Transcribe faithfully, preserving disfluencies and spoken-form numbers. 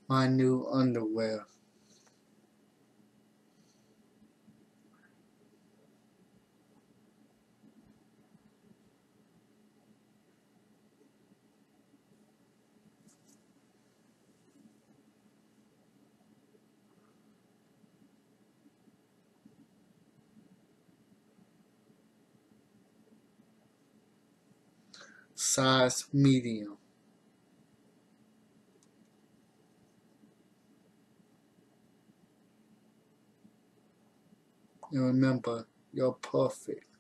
my new underwear. Size medium. And remember, you're perfect.